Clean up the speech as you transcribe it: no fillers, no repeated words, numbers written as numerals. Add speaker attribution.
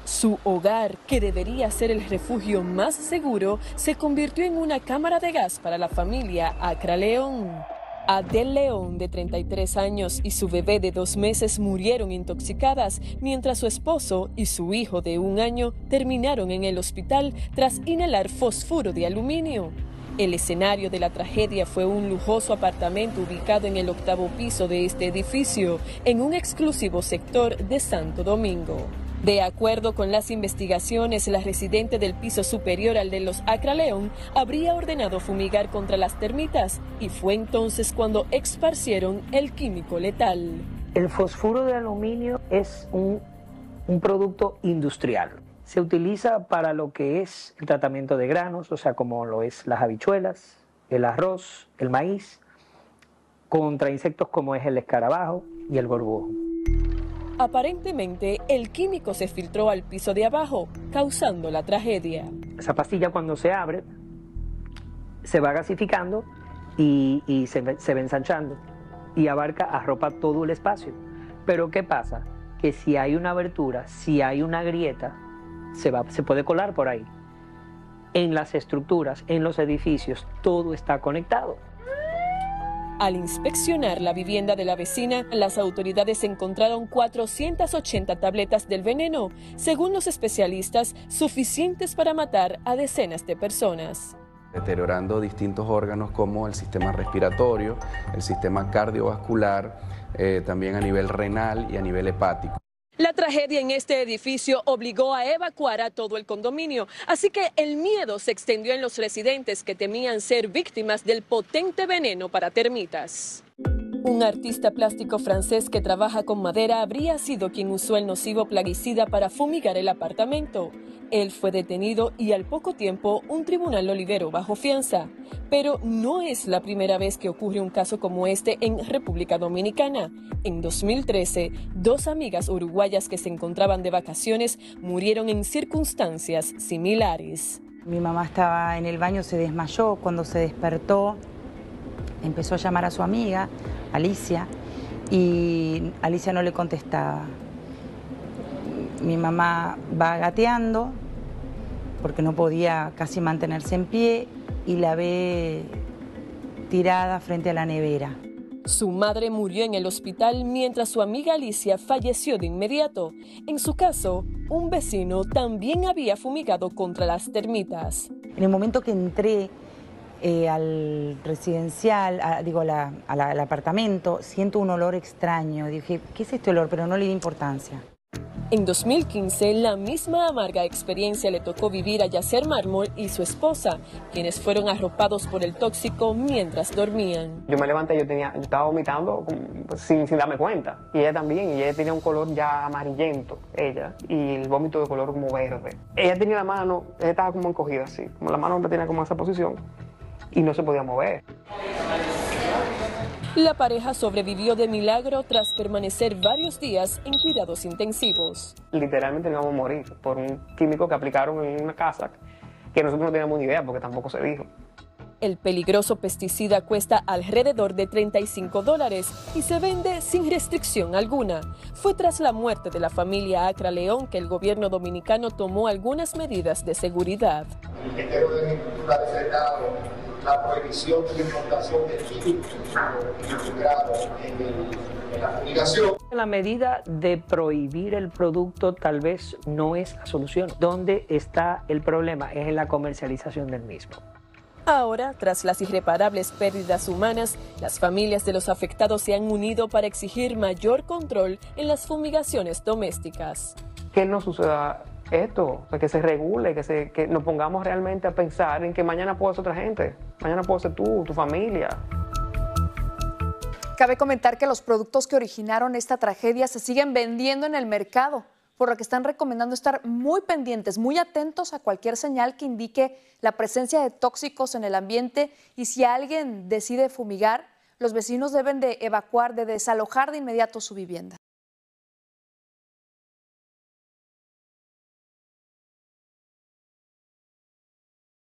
Speaker 1: Su hogar, que debería ser el refugio más seguro, se convirtió en una cámara de gas para la familia Acra León. Adel León, de 33 años, y su bebé de 2 meses murieron intoxicadas, mientras su esposo y su hijo de 1 año terminaron en el hospital tras inhalar fosfuro de aluminio. El escenario de la tragedia fue un lujoso apartamento ubicado en el 8º piso de este edificio, en un exclusivo sector de Santo Domingo. De acuerdo con las investigaciones, la residente del piso superior al de los Acra León habría ordenado fumigar contra las termitas y fue entonces cuando esparcieron el químico letal.
Speaker 2: El fosfuro de aluminio es un producto industrial. Se utiliza para lo que es el tratamiento de granos, o sea, como lo es las habichuelas, el arroz, el maíz, contra insectos como es el escarabajo y el gorgojo.
Speaker 1: Aparentemente, el químico se filtró al piso de abajo, causando la tragedia.
Speaker 2: Esa pastilla, cuando se abre, se va gasificando y se va ensanchando y arropa todo el espacio. Pero ¿qué pasa? Que si hay una abertura, si hay una grieta, se puede colar por ahí. En las estructuras, en los edificios, todo está conectado.
Speaker 1: Al inspeccionar la vivienda de la vecina, las autoridades encontraron 480 tabletas del veneno, según los especialistas, suficientes para matar a decenas de personas.
Speaker 3: Deteriorando distintos órganos como el sistema respiratorio, el sistema cardiovascular, también a nivel renal y a nivel hepático.
Speaker 1: La tragedia en este edificio obligó a evacuar a todo el condominio, así que el miedo se extendió en los residentes que temían ser víctimas del potente veneno para termitas. Un artista plástico francés que trabaja con madera habría sido quien usó el nocivo plaguicida para fumigar el apartamento. Él fue detenido y al poco tiempo un tribunal lo liberó bajo fianza. Pero no es la primera vez que ocurre un caso como este en República Dominicana. En 2013, 2 amigas uruguayas que se encontraban de vacaciones murieron en circunstancias similares.
Speaker 4: Mi mamá estaba en el baño, se desmayó. Cuando se despertó, empezó a llamar a su amiga, Alicia, y Alicia no le contestaba. Mi mamá va gateando porque no podía casi mantenerse en pie y la ve tirada frente a la nevera.
Speaker 1: Su madre murió en el hospital mientras su amiga Alicia falleció de inmediato. En su caso, un vecino también había fumigado contra las termitas.
Speaker 4: En el momento que entré al residencial, al apartamento, siento un olor extraño. Dije, ¿qué es este olor? Pero no le di importancia.
Speaker 1: En 2015, la misma amarga experiencia le tocó vivir a Yacer Mármol y su esposa, quienes fueron arropados por el tóxico mientras dormían.
Speaker 5: Yo me levanté, yo estaba vomitando sin darme cuenta. Y ella también, y ella tenía un color ya amarillento, ella, y el vómito de color como verde. Ella tenía la mano, ella estaba como encogida así, como la mano tenía como esa posición, y no se podía mover.
Speaker 1: La pareja sobrevivió de milagro tras permanecer varios días en cuidados intensivos.
Speaker 5: Literalmente íbamos a morir por un químico que aplicaron en una casa que nosotros no teníamos ni idea porque tampoco se dijo.
Speaker 1: El peligroso pesticida cuesta alrededor de $35 y se vende sin restricción alguna. Fue tras la muerte de la familia Acra León que el gobierno dominicano tomó algunas medidas de seguridad.
Speaker 6: El Ministerio de Agricultura ha decretado la prohibición de la importación de químicos integrados en la fumigación.
Speaker 2: La medida de prohibir el producto tal vez no es la solución. ¿Dónde está el problema? Es en la comercialización del mismo.
Speaker 1: Ahora, tras las irreparables pérdidas humanas, las familias de los afectados se han unido para exigir mayor control en las fumigaciones domésticas.
Speaker 5: Que no suceda esto, o sea, que se regule, que nos pongamos realmente a pensar en que mañana puede ser otra gente, mañana puede ser tú, tu familia.
Speaker 7: Cabe comentar que los productos que originaron esta tragedia se siguen vendiendo en el mercado, por lo que están recomendando estar muy pendientes, muy atentos a cualquier señal que indique la presencia de tóxicos en el ambiente y si alguien decide fumigar, los vecinos deben de evacuar, de desalojar de inmediato su vivienda.